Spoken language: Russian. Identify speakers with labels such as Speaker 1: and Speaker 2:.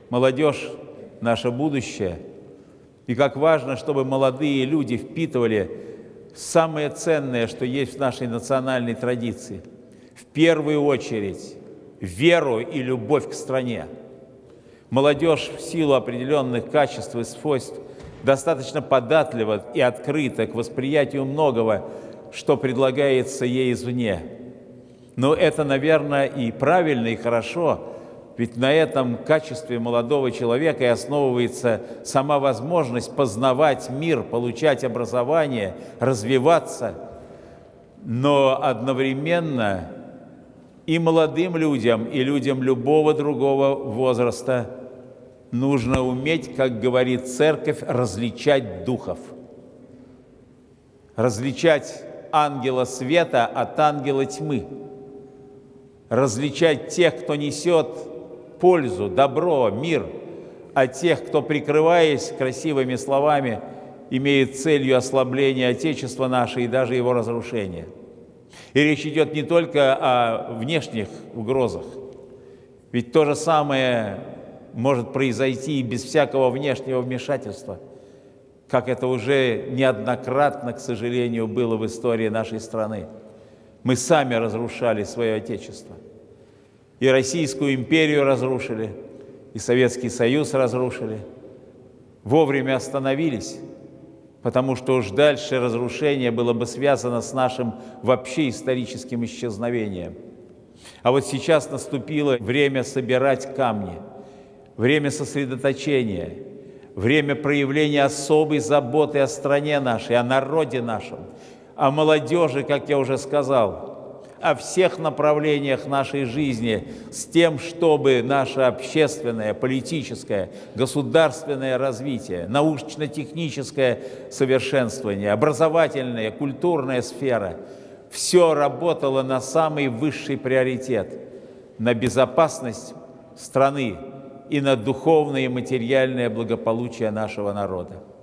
Speaker 1: Молодежь – наше будущее. И как важно, чтобы молодые люди впитывали самое ценное, что есть в нашей национальной традиции. В первую очередь веру и любовь к стране. Молодежь в силу определенных качеств и свойств достаточно податлива и открыта к восприятию многого, что предлагается ей извне. Но это, наверное, и правильно, и хорошо, ведь на этом качестве молодого человека и основывается сама возможность познавать мир, получать образование, развиваться. Но одновременно и молодым людям, и людям любого другого возраста нужно уметь, как говорит Церковь, различать духов. Различать ангела света от ангела тьмы. Различать тех, кто несет пользу, добро, мир, от тех, кто, прикрываясь красивыми словами, имеет целью ослабления Отечества нашего и даже его разрушения. И речь идет не только о внешних угрозах, ведь то же самое может произойти и без всякого внешнего вмешательства, как это уже неоднократно, к сожалению, было в истории нашей страны. Мы сами разрушали свое Отечество. И Российскую империю разрушили, и Советский Союз разрушили. Вовремя остановились, потому что уж дальше разрушение было бы связано с нашим вообще историческим исчезновением. А вот сейчас наступило время собирать камни, время сосредоточения, время проявления особой заботы о стране нашей, о народе нашем, о молодежи, как я уже сказал, о всех направлениях нашей жизни, с тем, чтобы наше общественное, политическое, государственное развитие, научно-техническое совершенствование, образовательная, культурная сфера – все работало на самый высший приоритет, на безопасность страны и на духовное и материальное благополучие нашего народа.